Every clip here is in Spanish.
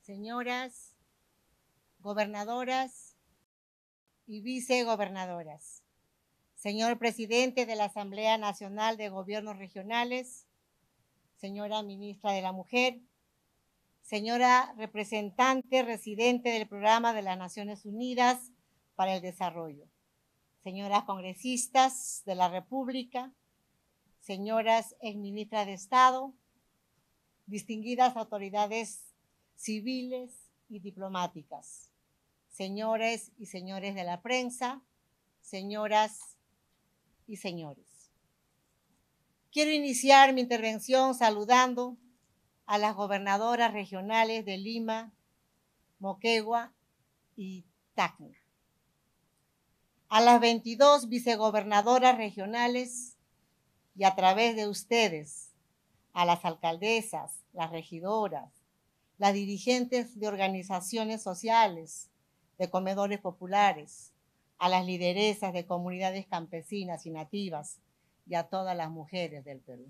señoras gobernadoras y vicegobernadoras, señor presidente de la Asamblea Nacional de Gobiernos Regionales, señora ministra de la Mujer, señora representante residente del Programa de las Naciones Unidas para el Desarrollo, señoras congresistas de la República, señoras exministras de Estado, distinguidas autoridades civiles y diplomáticas, señores y señores de la prensa, señoras y señores. Quiero iniciar mi intervención saludando a las gobernadoras regionales de Lima, Moquegua y Tacna, a las 22 vicegobernadoras regionales y a través de ustedes, a las alcaldesas, las regidoras, las dirigentes de organizaciones sociales, de comedores populares, a las lideresas de comunidades campesinas y nativas y a todas las mujeres del Perú.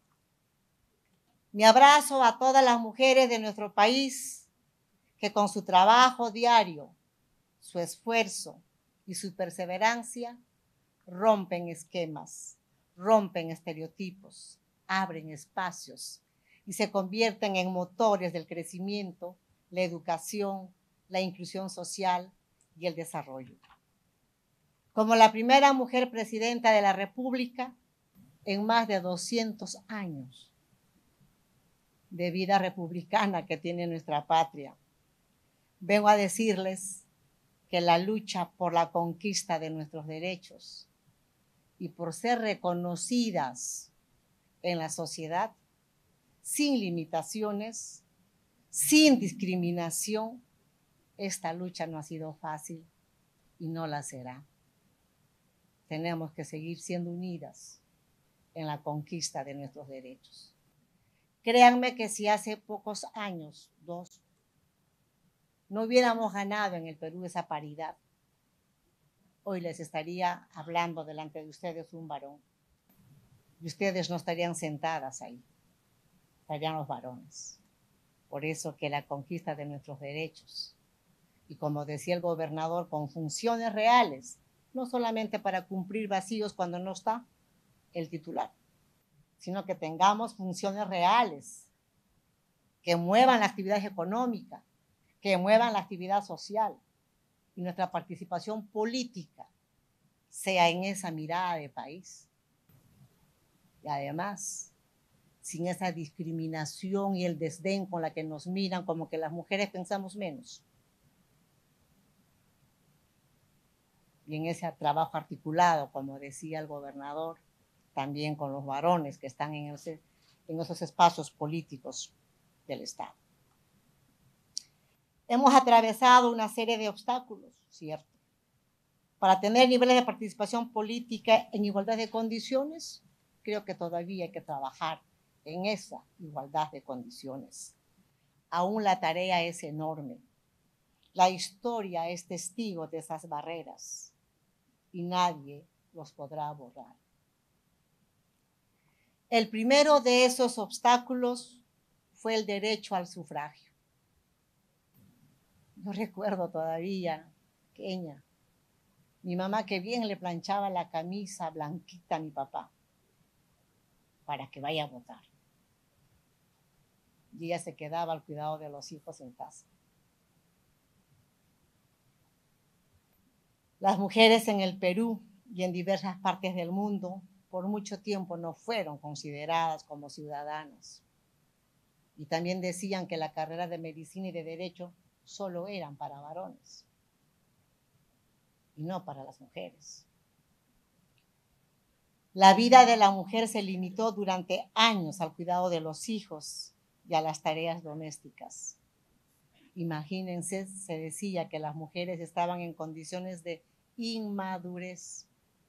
Mi abrazo a todas las mujeres de nuestro país que con su trabajo diario, su esfuerzo y su perseverancia rompen esquemas, rompen estereotipos, abren espacios y se convierten en motores del crecimiento, la educación, la inclusión social y el desarrollo. Como la primera mujer presidenta de la República en más de 200 años de vida republicana que tiene nuestra patria, vengo a decirles que la lucha por la conquista de nuestros derechos y por ser reconocidas en la sociedad sin limitaciones, sin discriminación, esta lucha no ha sido fácil y no la será. Tenemos que seguir siendo unidas en la conquista de nuestros derechos. Créanme que si hace pocos años, 2, no hubiéramos ganado en el Perú esa paridad, hoy les estaría hablando delante de ustedes un varón y ustedes no estarían sentadas ahí, estarían los varones. Por eso que la conquista de nuestros derechos, y como decía el gobernador, con funciones reales, no solamente para cumplir vacíos cuando no está el titular, sino que tengamos funciones reales que muevan la actividad económica, que muevan la actividad social y nuestra participación política sea en esa mirada de país. Y además, sin esa discriminación y el desdén con la que nos miran como que las mujeres pensamos menos. Y en ese trabajo articulado, como decía el gobernador, también con los varones que están en esos espacios políticos del Estado. Hemos atravesado una serie de obstáculos, ¿cierto? Para tener niveles de participación política en igualdad de condiciones, creo que todavía hay que trabajar en esa igualdad de condiciones. Aún la tarea es enorme. La historia es testigo de esas barreras y nadie los podrá borrar. El primero de esos obstáculos fue el derecho al sufragio. Yo recuerdo todavía, pequeña, mi mamá que bien le planchaba la camisa blanquita a mi papá para que vaya a votar. Y ella se quedaba al cuidado de los hijos en casa. Las mujeres en el Perú y en diversas partes del mundo por mucho tiempo no fueron consideradas como ciudadanas. Y también decían que la carrera de medicina y de derecho solo eran para varones y no para las mujeres. La vida de la mujer se limitó durante años al cuidado de los hijos y a las tareas domésticas. Imagínense, se decía que las mujeres estaban en condiciones de inmadurez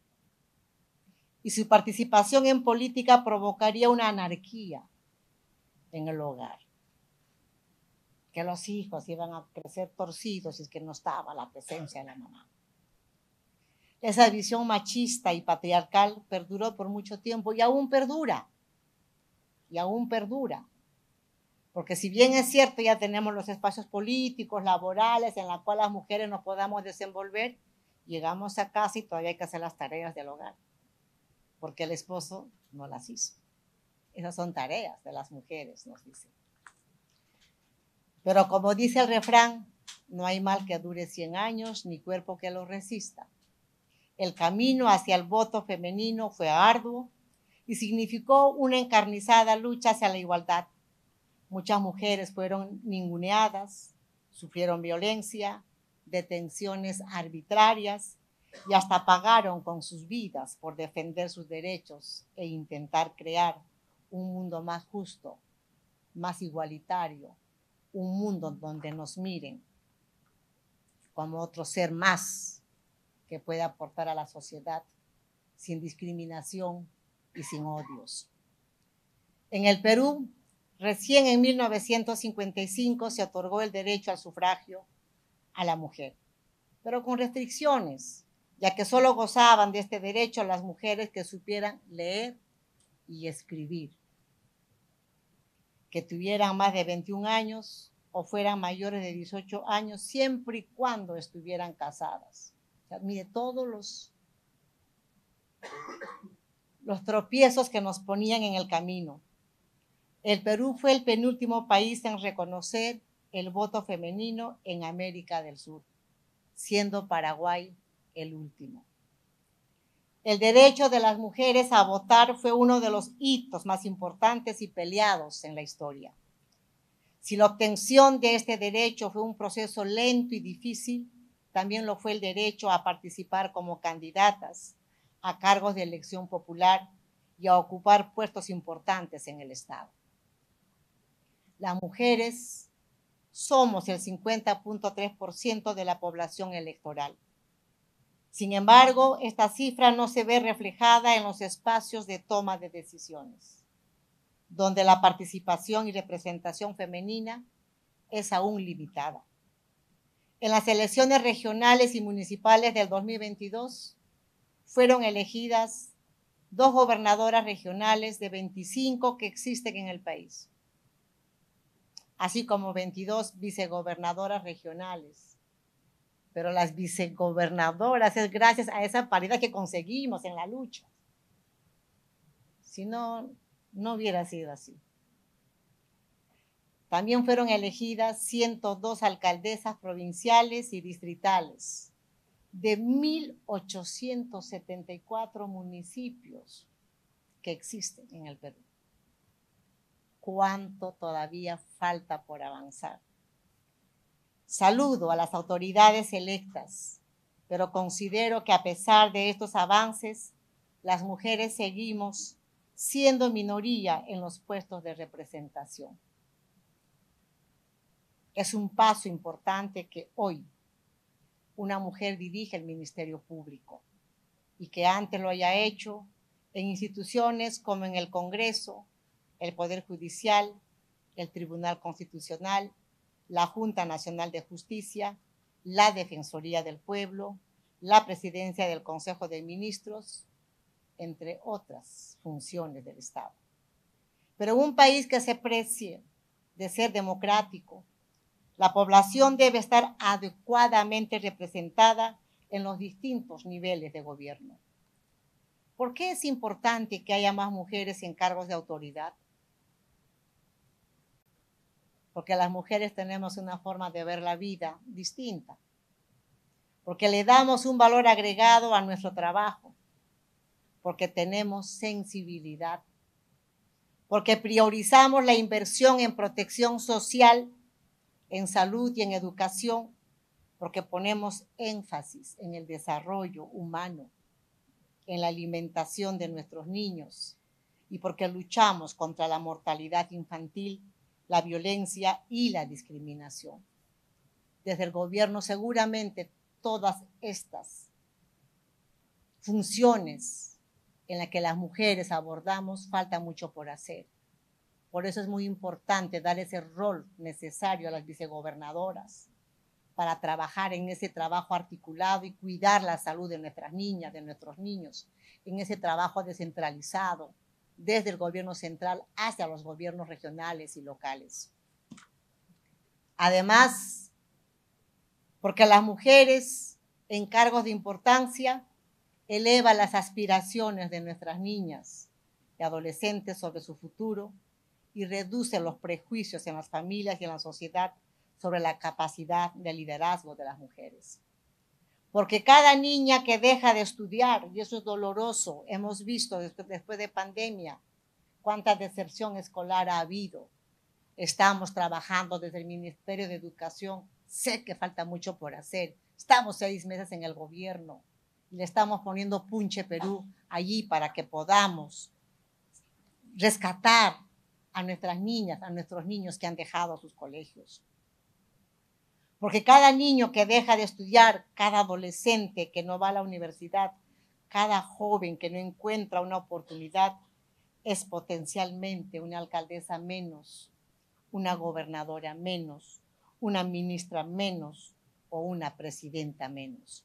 y su participación en política provocaría una anarquía en el hogar, que los hijos iban a crecer torcidos si es que no estaba la presencia de la mamá. Esa visión machista y patriarcal perduró por mucho tiempo y aún perdura, Porque si bien es cierto, ya tenemos los espacios políticos, laborales, en los cuales las mujeres nos podamos desenvolver, llegamos a casa y todavía hay que hacer las tareas del hogar, porque el esposo no las hizo. Esas son tareas de las mujeres, nos dicen. Pero como dice el refrán, no hay mal que dure 100 años, ni cuerpo que lo resista. El camino hacia el voto femenino fue arduo y significó una encarnizada lucha hacia la igualdad. Muchas mujeres fueron ninguneadas, sufrieron violencia, detenciones arbitrarias y hasta pagaron con sus vidas por defender sus derechos e intentar crear un mundo más justo, más igualitario, un mundo donde nos miren como otro ser más que puede aportar a la sociedad sin discriminación y sin odios. En el Perú, recién en 1955 se otorgó el derecho al sufragio a la mujer, pero con restricciones, ya que solo gozaban de este derecho las mujeres que supieran leer y escribir, que tuvieran más de 21 años o fueran mayores de 18 años, siempre y cuando estuvieran casadas. O sea, mire, todos los tropiezos que nos ponían en el camino. El Perú fue el penúltimo país en reconocer el voto femenino en América del Sur, siendo Paraguay el último. El derecho de las mujeres a votar fue uno de los hitos más importantes y peleados en la historia. Si la obtención de este derecho fue un proceso lento y difícil, también lo fue el derecho a participar como candidatas a cargos de elección popular y a ocupar puestos importantes en el Estado. Las mujeres somos el 50.3% de la población electoral. Sin embargo, esta cifra no se ve reflejada en los espacios de toma de decisiones, donde la participación y representación femenina es aún limitada. En las elecciones regionales y municipales del 2022 fueron elegidas 2 gobernadoras regionales de 25 que existen en el país, así como 22 vicegobernadoras regionales. Pero las vicegobernadoras es gracias a esa paridad que conseguimos en la lucha. Si no, no hubiera sido así. También fueron elegidas 102 alcaldesas provinciales y distritales de 1.874 municipios que existen en el Perú. ¿Cuánto todavía falta por avanzar? Saludo a las autoridades electas, pero considero que a pesar de estos avances, las mujeres seguimos siendo minoría en los puestos de representación. Es un paso importante que hoy una mujer dirige el Ministerio Público y que antes lo haya hecho en instituciones como en el Congreso, el Poder Judicial, el Tribunal Constitucional, la Junta Nacional de Justicia, la Defensoría del Pueblo, la Presidencia del Consejo de Ministros, entre otras funciones del Estado. Pero en un país que se precie de ser democrático, la población debe estar adecuadamente representada en los distintos niveles de gobierno. ¿Por qué es importante que haya más mujeres en cargos de autoridad? Porque las mujeres tenemos una forma de ver la vida distinta, porque le damos un valor agregado a nuestro trabajo, porque tenemos sensibilidad, porque priorizamos la inversión en protección social, en salud y en educación, porque ponemos énfasis en el desarrollo humano, en la alimentación de nuestros niños y porque luchamos contra la mortalidad infantil, la violencia y la discriminación. Desde el gobierno seguramente todas estas funciones en las que las mujeres abordamos falta mucho por hacer. Por eso es muy importante dar ese rol necesario a las vicegobernadoras para trabajar en ese trabajo articulado y cuidar la salud de nuestras niñas, de nuestros niños, en ese trabajo descentralizado, desde el gobierno central hacia los gobiernos regionales y locales. Además, porque las mujeres en cargos de importancia elevan las aspiraciones de nuestras niñas y adolescentes sobre su futuro y reduce los prejuicios en las familias y en la sociedad sobre la capacidad de liderazgo de las mujeres. Porque cada niña que deja de estudiar, y eso es doloroso, hemos visto después de pandemia cuánta deserción escolar ha habido. Estamos trabajando desde el Ministerio de Educación. Sé que falta mucho por hacer. Estamos 6 meses en el gobierno y le estamos poniendo Punche Perú allí para que podamos rescatar a nuestras niñas, a nuestros niños que han dejado sus colegios. Porque cada niño que deja de estudiar, cada adolescente que no va a la universidad, cada joven que no encuentra una oportunidad, es potencialmente una alcaldesa menos, una gobernadora menos, una ministra menos o una presidenta menos.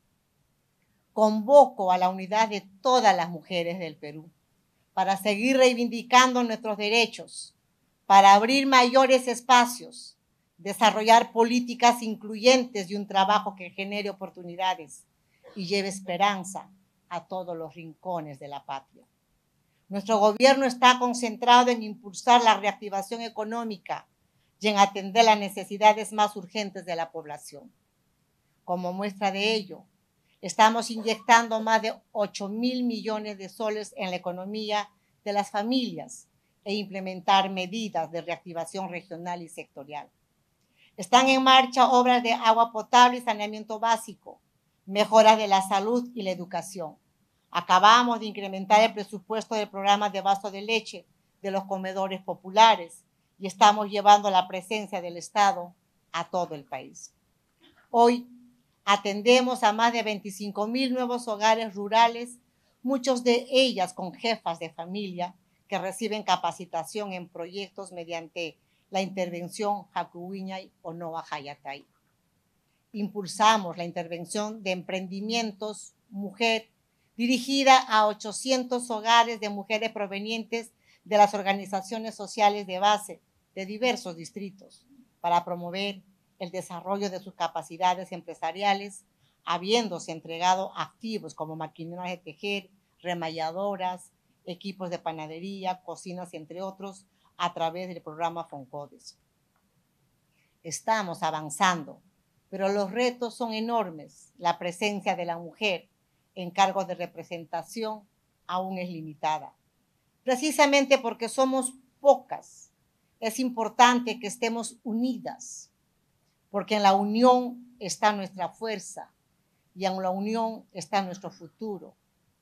Convoco a la unidad de todas las mujeres del Perú para seguir reivindicando nuestros derechos, para abrir mayores espacios, desarrollar políticas incluyentes y un trabajo que genere oportunidades y lleve esperanza a todos los rincones de la patria. Nuestro gobierno está concentrado en impulsar la reactivación económica y en atender las necesidades más urgentes de la población. Como muestra de ello, estamos inyectando más de 8.000 millones de soles en la economía de las familias e implementar medidas de reactivación regional y sectorial. Están en marcha obras de agua potable y saneamiento básico, mejoras de la salud y la educación. Acabamos de incrementar el presupuesto del programa de vaso de leche de los comedores populares y estamos llevando la presencia del Estado a todo el país. Hoy atendemos a más de 25.000 nuevos hogares rurales, muchos de ellas con jefas de familia que reciben capacitación en proyectos mediante la intervención Hakuwiñay o Noa Hayatay. Impulsamos la intervención de emprendimientos mujer dirigida a 800 hogares de mujeres provenientes de las organizaciones sociales de base de diversos distritos para promover el desarrollo de sus capacidades empresariales, habiéndose entregado activos como maquinarias de tejer, remalladoras, equipos de panadería, cocinas, entre otros, a través del programa Foncodes. Estamos avanzando, pero los retos son enormes. La presencia de la mujer en cargos de representación aún es limitada. Precisamente porque somos pocas, es importante que estemos unidas, porque en la unión está nuestra fuerza y en la unión está nuestro futuro.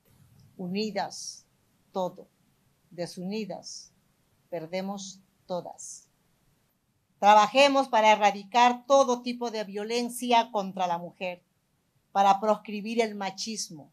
Unidas, todo. Desunidas, perdemos todas. Trabajemos para erradicar todo tipo de violencia contra la mujer, para proscribir el machismo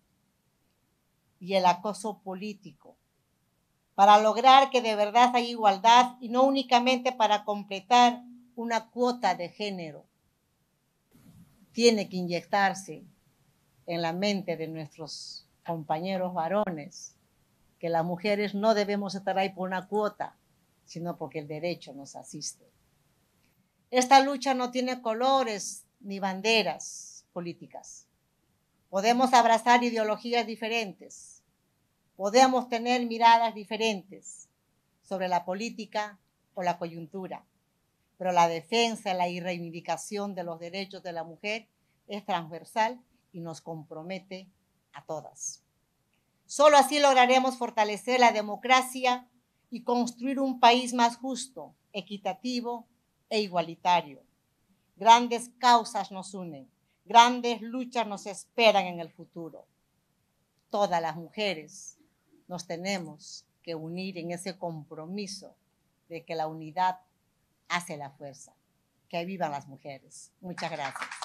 y el acoso político, para lograr que de verdad haya igualdad y no únicamente para completar una cuota de género. Tiene que inyectarse en la mente de nuestros compañeros varones que las mujeres no debemos estar ahí por una cuota, sino porque el derecho nos asiste. Esta lucha no tiene colores ni banderas políticas. Podemos abrazar ideologías diferentes, podemos tener miradas diferentes sobre la política o la coyuntura, pero la defensa y reivindicación de los derechos de la mujer es transversal y nos compromete a todas. Solo así lograremos fortalecer la democracia y construir un país más justo, equitativo e igualitario. Grandes causas nos unen, grandes luchas nos esperan en el futuro. Todas las mujeres nos tenemos que unir en ese compromiso de que la unidad hace la fuerza. Que vivan las mujeres. Muchas gracias.